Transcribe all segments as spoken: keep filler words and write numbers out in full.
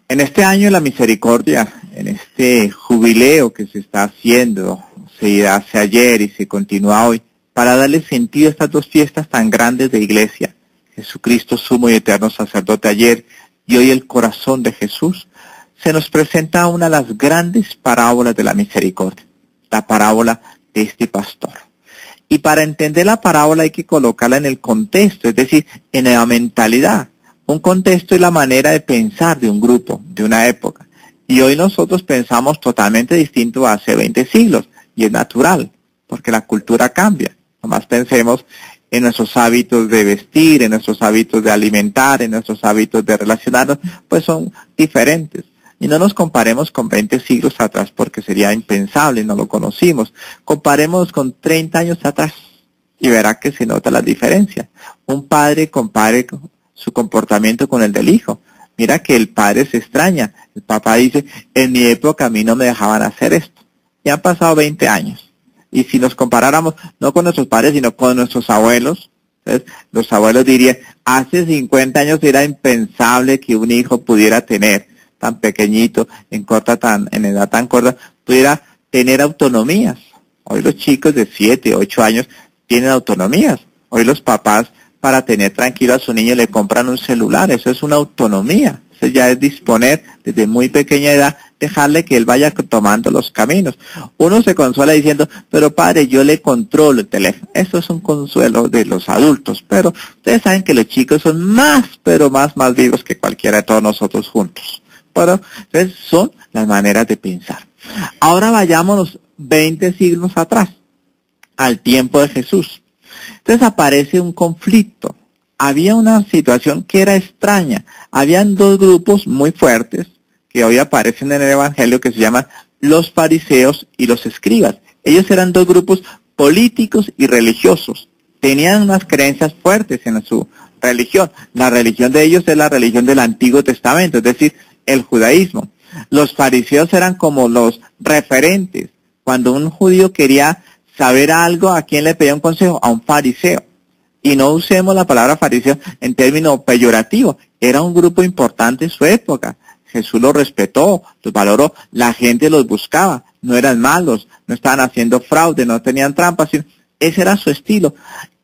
En este año de la misericordia, en este jubileo que se está haciendo, se hace ayer y se continúa hoy, para darle sentido a estas dos fiestas tan grandes de iglesia, Jesucristo sumo y eterno sacerdote ayer y hoy el corazón de Jesús, se nos presenta una de las grandes parábolas de la misericordia, la parábola de este pastor. Y para entender la parábola hay que colocarla en el contexto, es decir, en la mentalidad. Un contexto es la manera de pensar de un grupo, de una época. Y hoy nosotros pensamos totalmente distinto a hace veinte siglos, y es natural, porque la cultura cambia. Nomás pensemos en nuestros hábitos de vestir, en nuestros hábitos de alimentar, en nuestros hábitos de relacionarnos, pues son diferentes. Y no nos comparemos con veinte siglos atrás porque sería impensable, no lo conocimos. Comparemos con treinta años atrás y verá que se nota la diferencia. Un padre compare su comportamiento con el del hijo. Mira que el padre se extraña. El papá dice, en mi época a mí no me dejaban hacer esto. Ya han pasado veinte años. Y si nos comparáramos, no con nuestros padres, sino con nuestros abuelos, entonces los abuelos dirían, hace cincuenta años era impensable que un hijo pudiera tener tan pequeñito, en corta tan, en edad tan corta, pudiera tener autonomías. Hoy los chicos de siete, ocho años tienen autonomías. Hoy los papás, para tener tranquilo a su niño, le compran un celular. Eso es una autonomía. Eso ya es disponer desde muy pequeña edad, dejarle que él vaya tomando los caminos. Uno se consuela diciendo, pero padre, yo le controlo el teléfono. Eso es un consuelo de los adultos, pero ustedes saben que los chicos son más, pero más, más vivos que cualquiera de todos nosotros juntos. Pero entonces son las maneras de pensar. Ahora vayámonos veinte siglos atrás, al tiempo de Jesús. Entonces aparece un conflicto. Había una situación que era extraña. Habían dos grupos muy fuertes que hoy aparecen en el Evangelio que se llaman los fariseos y los escribas. Ellos eran dos grupos políticos y religiosos. Tenían unas creencias fuertes en su religión. La religión de ellos es la religión del Antiguo Testamento, es decir, el judaísmo. Los fariseos eran como los referentes. Cuando un judío quería saber algo, ¿a quién le pedía un consejo? A un fariseo. Y no usemos la palabra fariseo en términos peyorativos. Era un grupo importante en su época. Jesús los respetó, los valoró. La gente los buscaba. No eran malos, no estaban haciendo fraude, no tenían trampas. Sino ese era su estilo.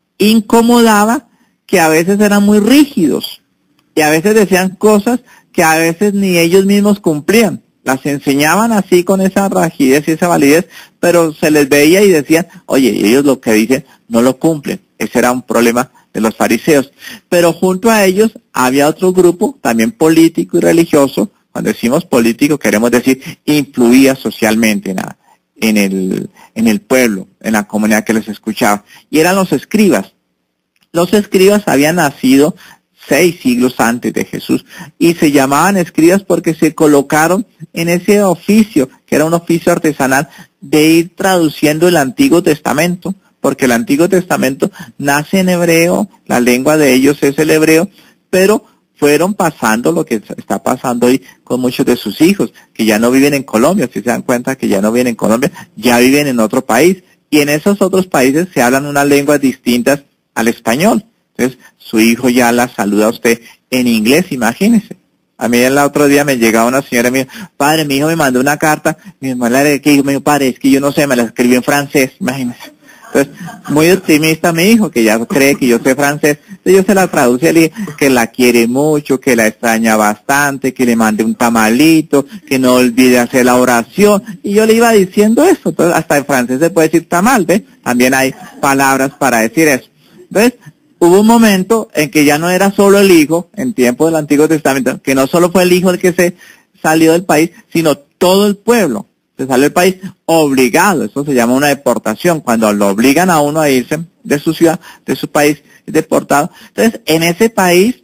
Incomodaba que a veces eran muy rígidos. Y a veces decían cosas que a veces ni ellos mismos cumplían. Las enseñaban así con esa rigidez y esa validez, pero se les veía y decían, oye, ellos lo que dicen no lo cumplen. Ese era un problema de los fariseos. Pero junto a ellos había otro grupo, también político y religioso. Cuando decimos político queremos decir influía socialmente en, la, en, el, en el pueblo, en la comunidad que les escuchaba. Y eran los escribas. Los escribas habían nacido seis siglos antes de Jesús, y se llamaban escribas porque se colocaron en ese oficio, que era un oficio artesanal, de ir traduciendo el Antiguo Testamento, porque el Antiguo Testamento nace en hebreo, la lengua de ellos es el hebreo, pero fueron pasando lo que está pasando hoy con muchos de sus hijos, que ya no viven en Colombia, si se dan cuenta que ya no viven en Colombia, ya viven en otro país, y en esos otros países se hablan unas lenguas distintas al español. Entonces, su hijo ya la saluda a usted en inglés, imagínese. A mí el otro día me llegaba una señora y me dijo, padre, mi hijo me mandó una carta, mi hermana le que me dijo, padre, es que yo no sé, me la escribió en francés, imagínese. Entonces, muy optimista mi hijo, que ya cree que yo sé francés. Entonces yo se la traduce y le dije que la quiere mucho, que la extraña bastante, que le mande un tamalito, que no olvide hacer la oración. Y yo le iba diciendo eso. Entonces, hasta en francés se puede decir tamal, ¿ve? También hay palabras para decir eso. Entonces, hubo un momento en que ya no era solo el hijo, en tiempo del Antiguo Testamento, que no solo fue el hijo el que se salió del país, sino todo el pueblo. Se salió del país obligado, eso se llama una deportación, cuando lo obligan a uno a irse de su ciudad, de su país, es deportado. Entonces, en ese país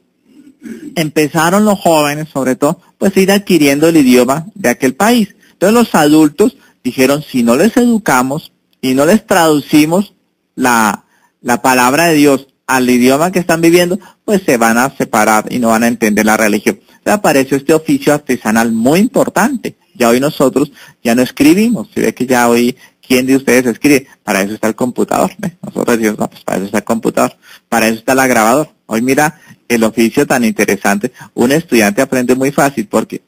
empezaron los jóvenes, sobre todo, pues a ir adquiriendo el idioma de aquel país. Entonces los adultos dijeron, si no les educamos y no les traducimos la, la palabra de Dios al idioma que están viviendo, pues se van a separar y no van a entender la religión. Entonces apareció este oficio artesanal muy importante. Ya hoy nosotros ya no escribimos. Si ve que ya hoy, ¿quién de ustedes escribe? Para eso está el computador. ¿Ve? Nosotros decimos, no, pues para eso está el computador. Para eso está el grabador. Hoy mira el oficio tan interesante. Un estudiante aprende muy fácil porque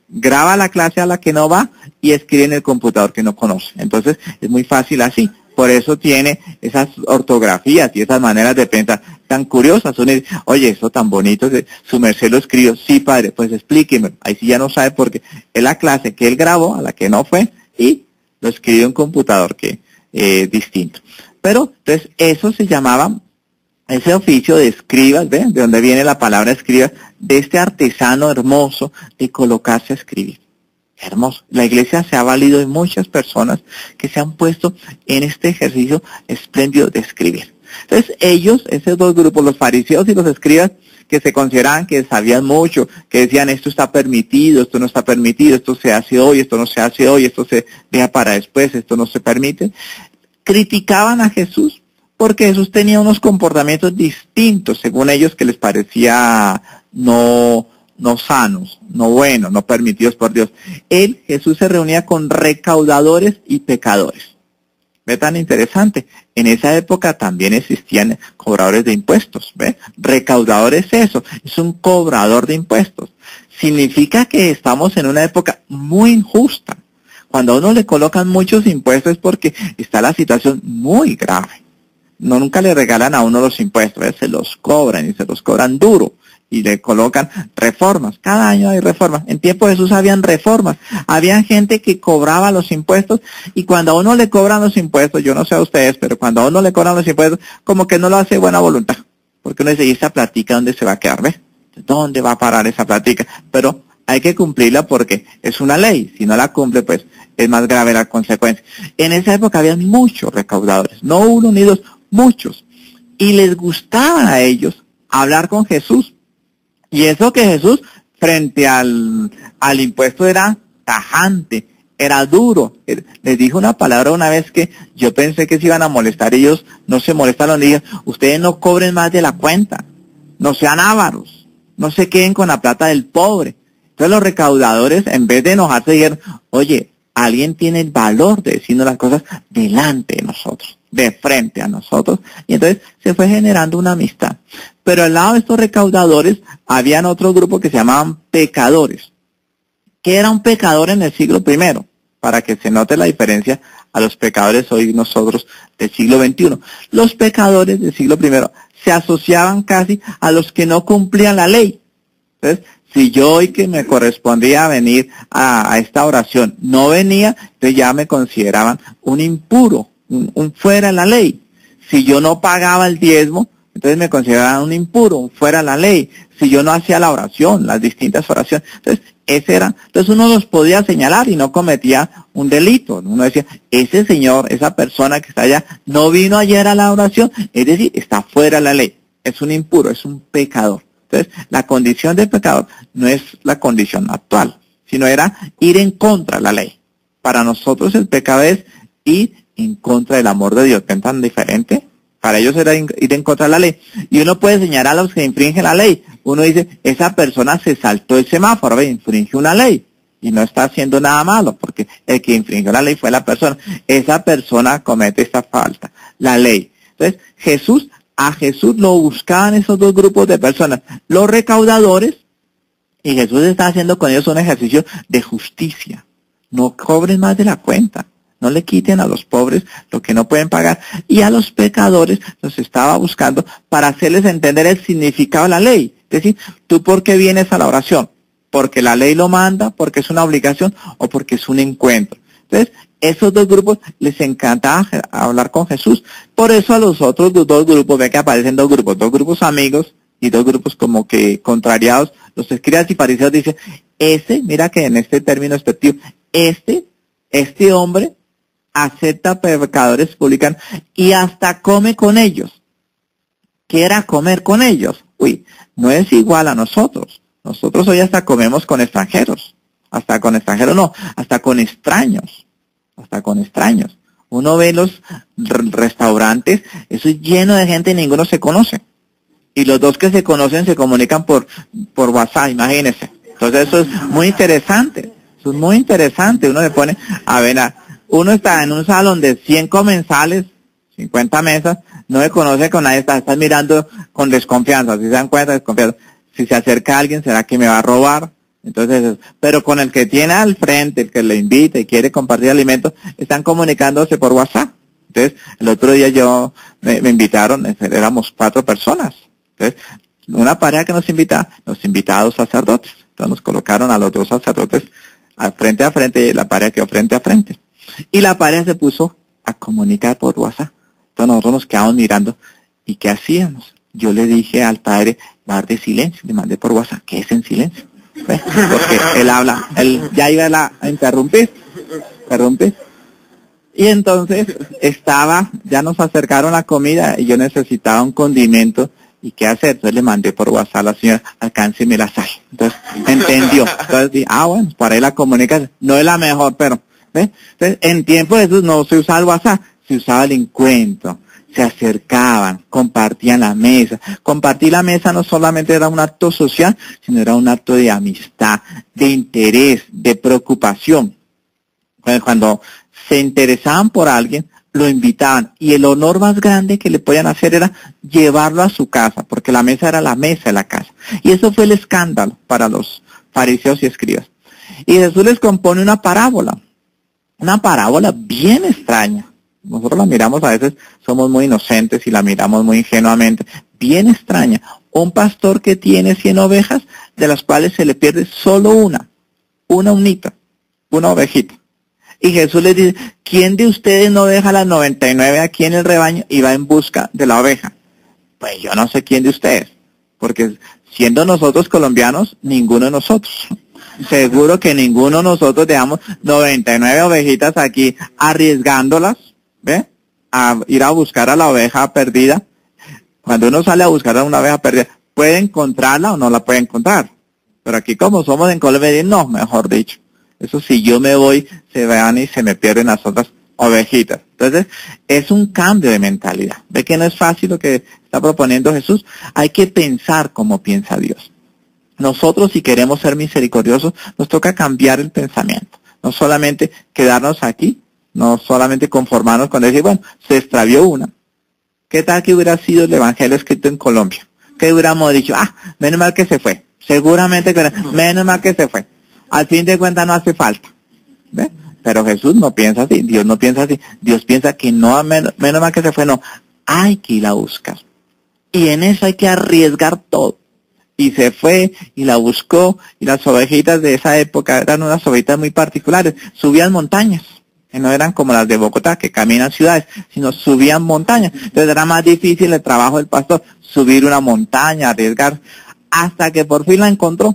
graba la clase a la que no va y escribe en el computador que no conoce. Entonces es muy fácil así. Por eso tiene esas ortografías y esas maneras de pensar tan curiosas. Uno dice, oye, eso tan bonito, que su merced lo escribió. Sí, padre, pues explíqueme. Ahí sí ya no sabe porque es la clase que él grabó, a la que no fue, y lo escribió en un computador que es eh, distinto. Pero, entonces, eso se llamaba, ese oficio de escribas, ¿ven? De donde viene la palabra escribas, de este artesano hermoso de colocarse a escribir. Hermoso. La iglesia se ha valido de muchas personas que se han puesto en este ejercicio espléndido de escribir. Entonces ellos, esos dos grupos, los fariseos y los escribas, que se consideraban que sabían mucho, que decían esto está permitido, esto no está permitido, esto se hace hoy, esto no se hace hoy, esto se deja para después, esto no se permite, criticaban a Jesús porque Jesús tenía unos comportamientos distintos, según ellos, que les parecía no... no sanos, no buenos, no permitidos por Dios. Él, Jesús, se reunía con recaudadores y pecadores. ¿Ve tan interesante? En esa época también existían cobradores de impuestos, ¿ve? Recaudador es eso, es un cobrador de impuestos. Significa que estamos en una época muy injusta. Cuando a uno le colocan muchos impuestos es porque está la situación muy grave. No, nunca le regalan a uno los impuestos, ¿ve? Se los cobran y se los cobran duro. Y le colocan reformas. Cada año hay reformas. En tiempo de Jesús habían reformas. Había gente que cobraba los impuestos y cuando a uno le cobran los impuestos, yo no sé a ustedes, pero cuando a uno le cobran los impuestos, como que no lo hace de buena voluntad. Porque uno dice, ¿y esa platica dónde se va a quedar? ¿Ves? ¿Dónde va a parar esa platica? Pero hay que cumplirla porque es una ley. Si no la cumple, pues es más grave la consecuencia. En esa época había muchos recaudadores. No uno ni dos, muchos. Y les gustaba a ellos hablar con Jesús. Y eso que Jesús, frente al, al impuesto, era tajante, era duro. Les dijo una palabra una vez que yo pensé que se iban a molestar. Ellos no se molestaron. Dijeron, ustedes no cobren más de la cuenta. No sean ávaros. No se queden con la plata del pobre. Entonces los recaudadores, en vez de enojarse, dijeron, oye, alguien tiene el valor de decirnos las cosas delante de nosotros, de frente a nosotros. Y entonces se fue generando una amistad. Pero al lado de estos recaudadores, habían otro grupo que se llamaban pecadores. ¿Qué era un pecador en el siglo primero? Para que se note la diferencia a los pecadores hoy nosotros del siglo veintiuno. Los pecadores del siglo primero se asociaban casi a los que no cumplían la ley. Entonces, si yo hoy que me correspondía venir a, a esta oración no venía, entonces ya me consideraban un impuro, un, un fuera de la ley. Si yo no pagaba el diezmo, entonces me consideraban un impuro, un fuera de la ley. Si yo no hacía la oración, las distintas oraciones, entonces ese era, entonces uno los podía señalar y no cometía un delito. Uno decía, ese señor, esa persona que está allá, no vino ayer a la oración, es decir, está fuera de la ley, es un impuro, es un pecador. Entonces, la condición de pecador no es la condición actual, sino era ir en contra de la ley. Para nosotros el pecado es ir en contra del amor de Dios. ¿Ven tan diferente? Para ellos era ir en contra de la ley. Y uno puede señalar a los que infringen la ley. Uno dice, esa persona se saltó el semáforo, ¿ve? Infringió una ley. Y no está haciendo nada malo, porque el que infringió la ley fue la persona. Esa persona comete esta falta, la ley. Entonces, Jesús... A Jesús lo buscaban esos dos grupos de personas, los recaudadores, y Jesús está haciendo con ellos un ejercicio de justicia. No cobren más de la cuenta, no le quiten a los pobres lo que no pueden pagar, y a los pecadores los estaba buscando para hacerles entender el significado de la ley. Es decir, ¿tú por qué vienes a la oración? ¿Porque la ley lo manda, porque es una obligación o porque es un encuentro? Entonces, esos dos grupos les encantaba hablar con Jesús. Por eso a los otros dos grupos, ve que aparecen dos grupos, dos grupos amigos y dos grupos como que contrariados. Los escribas y fariseos dicen, ese, mira que en este término despectivo, este, este hombre acepta pecadores publicanos y hasta come con ellos. ¿Qué era comer con ellos? Uy, no es igual a nosotros. Nosotros hoy hasta comemos con extranjeros. Hasta con extranjeros no, hasta con extraños, hasta con extraños. Uno ve los restaurantes, eso es lleno de gente y ninguno se conoce. Y los dos que se conocen se comunican por, por WhatsApp, imagínense. Entonces eso es muy interesante, eso es muy interesante. Uno se pone a ver, a, uno está en un salón de cien comensales, cincuenta mesas, no se conoce con nadie, está, está mirando con desconfianza, si se dan cuenta, desconfianza. Si se acerca a alguien, ¿será que me va a robar? Entonces, pero con el que tiene al frente, el que le invita y quiere compartir alimentos, están comunicándose por WhatsApp. Entonces, el otro día yo, me, me invitaron, éramos cuatro personas. Entonces, una pareja que nos invita, nos invita a dos sacerdotes. Entonces nos colocaron a los dos sacerdotes al frente a frente y la pareja quedó frente a frente. Y la pareja se puso a comunicar por WhatsApp. Entonces nosotros nos quedamos mirando. ¿Y qué hacíamos? Yo le dije al padre, guarde silencio, le mandé por WhatsApp, ¿qué es en silencio? ¿Ves? Porque él habla, él ya iba a, a interrumpir, interrumpir. Y entonces estaba, ya nos acercaron la comida y yo necesitaba un condimento. ¿Y qué hacer? Entonces le mandé por WhatsApp a la señora, alcánceme la sal. Entonces entendió. Entonces dije, ah bueno, para ahí la comunicación. No es la mejor, pero, ¿ves? Entonces en tiempo de Jesús no se usaba el WhatsApp, se usaba el encuentro. Se acercaban, compartían la mesa. Compartir la mesa no solamente era un acto social, sino era un acto de amistad, de interés, de preocupación. Cuando se interesaban por alguien, lo invitaban. Y el honor más grande que le podían hacer era llevarlo a su casa, porque la mesa era la mesa de la casa. Y eso fue el escándalo para los fariseos y escribas. Y Jesús les compone una parábola, una parábola bien extraña. Nosotros la miramos a veces, somos muy inocentes y la miramos muy ingenuamente. Bien extraña. Un pastor que tiene cien ovejas, de las cuales se le pierde solo una, una unita, una ovejita. Y Jesús les dice, ¿quién de ustedes no deja las noventa y nueve aquí en el rebaño y va en busca de la oveja? Pues yo no sé quién de ustedes, porque siendo nosotros colombianos, ninguno de nosotros. Seguro que ninguno de nosotros dejamos noventa y nueve ovejitas aquí arriesgándolas, ¿ve? A ir a buscar a la oveja perdida. Cuando uno sale a buscar a una oveja perdida, puede encontrarla o no la puede encontrar. Pero aquí como somos en Colombia, no, mejor dicho. Eso si yo me voy, se van y se me pierden las otras ovejitas. Entonces, es un cambio de mentalidad. ¿Ve que no es fácil lo que está proponiendo Jesús? Hay que pensar como piensa Dios. Nosotros, si queremos ser misericordiosos, nos toca cambiar el pensamiento. No solamente quedarnos aquí, no solamente conformarnos con decir, bueno, se extravió una. ¿Qué tal que hubiera sido el evangelio escrito en Colombia? ¿Qué hubiéramos dicho? Ah, menos mal que se fue. Seguramente que menos mal que se fue. Al fin de cuentas no hace falta. ¿Ve? Pero Jesús no piensa así, Dios no piensa así. Dios piensa que no, menos, menos mal que se fue, no. Hay que ir a buscar. Y en eso hay que arriesgar todo. Y se fue, y la buscó, y las ovejitas de esa época eran unas ovejitas muy particulares. Subían montañas, que no eran como las de Bogotá, que caminan ciudades, sino subían montañas. Entonces era más difícil el trabajo del pastor, subir una montaña, arriesgar, hasta que por fin la encontró.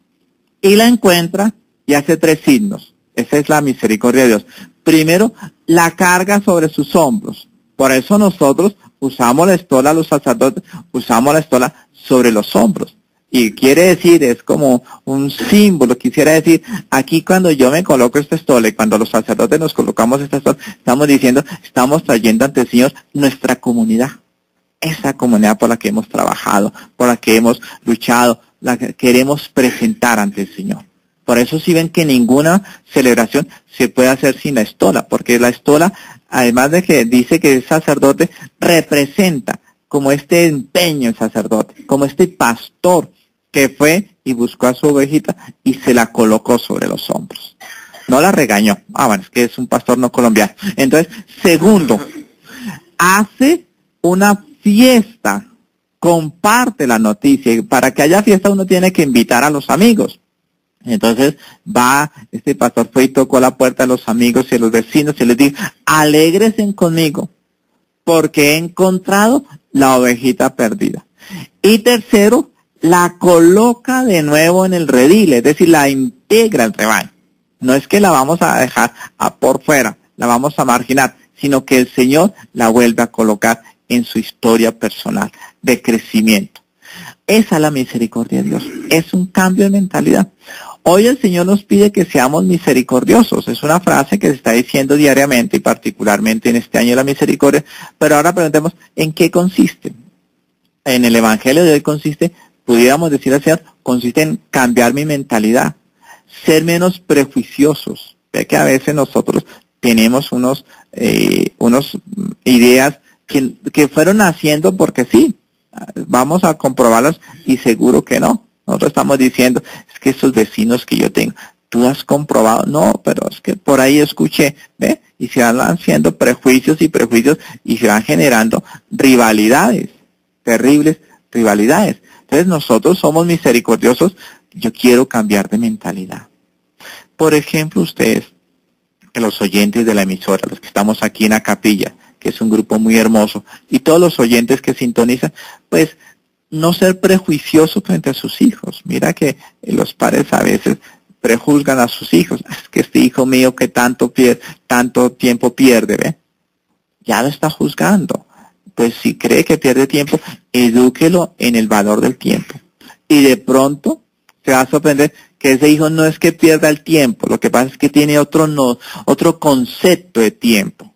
Y la encuentra y hace tres signos. Esa es la misericordia de Dios. Primero, la carga sobre sus hombros. Por eso nosotros usamos la estola, los sacerdotes, usamos la estola sobre los hombros. Y quiere decir, es como un símbolo, quisiera decir, aquí cuando yo me coloco esta estola y cuando los sacerdotes nos colocamos esta estola, estamos diciendo, estamos trayendo ante el Señor nuestra comunidad. Esa comunidad por la que hemos trabajado, por la que hemos luchado, la que queremos presentar ante el Señor. Por eso si ven que ninguna celebración se puede hacer sin la estola, porque la estola, además de que dice que es sacerdote, representa como este empeño el sacerdote, como este pastor que fue y buscó a su ovejita y se la colocó sobre los hombros. No la regañó. Ah, bueno, es que es un pastor no colombiano. Entonces, segundo, hace una fiesta, comparte la noticia. Y para que haya fiesta uno tiene que invitar a los amigos. Entonces va, este pastor fue y tocó la puerta a los amigos y a los vecinos y les dijo, alégresen conmigo, porque he encontrado la ovejita perdida. Y tercero, la coloca de nuevo en el redil, es decir, la integra al rebaño. No es que la vamos a dejar a por fuera, la vamos a marginar, sino que el Señor la vuelve a colocar en su historia personal de crecimiento. Esa es la misericordia de Dios, es un cambio de mentalidad. Hoy el Señor nos pide que seamos misericordiosos, es una frase que se está diciendo diariamente y particularmente en este año de la misericordia, pero ahora preguntemos, ¿en qué consiste? En el Evangelio de hoy consiste, pudiéramos decir al Señor, consiste en cambiar mi mentalidad, ser menos prejuiciosos. Ve que a veces nosotros tenemos unos, eh, unos ideas que, que fueron haciendo porque sí, vamos a comprobarlas y seguro que no. Nosotros estamos diciendo, es que esos vecinos que yo tengo, ¿tú has comprobado? No, pero es que por ahí escuché, ¿ve? Y se van haciendo prejuicios y prejuicios y se van generando rivalidades, terribles rivalidades. Entonces nosotros somos misericordiosos, yo quiero cambiar de mentalidad. Por ejemplo, ustedes, que los oyentes de la emisora, los que estamos aquí en la capilla, que es un grupo muy hermoso, y todos los oyentes que sintonizan, pues no ser prejuiciosos frente a sus hijos. Mira que los padres a veces prejuzgan a sus hijos. Es que este hijo mío que tanto pierde, tanto tiempo pierde, ¿ve? Ya lo está juzgando. Pues si cree que pierde tiempo, edúquelo en el valor del tiempo. Y de pronto se va a sorprender que ese hijo no es que pierda el tiempo, lo que pasa es que tiene otro no, otro concepto de tiempo.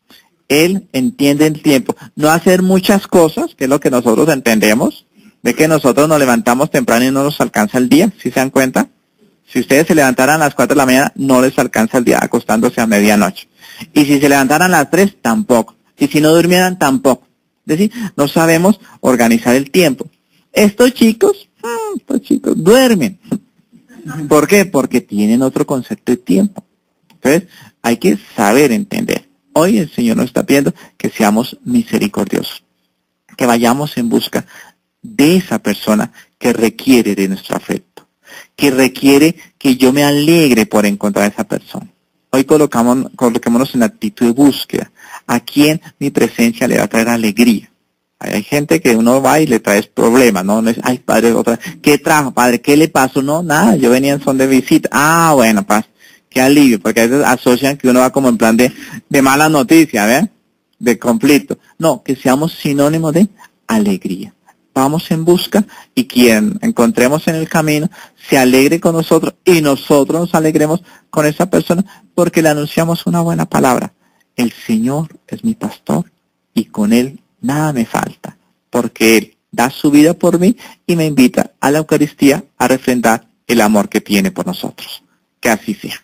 Él entiende el tiempo. No hacer muchas cosas, que es lo que nosotros entendemos, de que nosotros nos levantamos temprano y no nos alcanza el día, ¿sí se dan cuenta? Si ustedes se levantaran a las cuatro de la mañana, no les alcanza el día acostándose a medianoche. Y si se levantaran a las tres, tampoco. Y si no durmieran, tampoco. Es decir, no sabemos organizar el tiempo. Estos chicos, estos chicos duermen. ¿Por qué? Porque tienen otro concepto de tiempo. Entonces, hay que saber entender. Hoy el Señor nos está pidiendo que seamos misericordiosos, que vayamos en busca de esa persona que requiere de nuestro afecto, que requiere que yo me alegre por encontrar a esa persona. Hoy colocamos, coloquémonos en actitud de búsqueda. ¿A quién mi presencia le va a traer alegría? Hay gente que uno va y le trae problemas, ¿no? No es, ay, padre, otra, ¿qué trajo, padre? ¿Qué le pasó? No, nada, yo venía en son de visita. Ah, bueno, paz, qué alivio, porque a veces asocian que uno va como en plan de, de mala noticia, ¿ve? De conflicto. No, que seamos sinónimos de alegría. Vamos en busca y quien encontremos en el camino se alegre con nosotros y nosotros nos alegremos con esa persona porque le anunciamos una buena palabra. El Señor es mi pastor y con Él nada me falta, porque Él da su vida por mí y me invita a la Eucaristía a refrendar el amor que tiene por nosotros. Que así sea.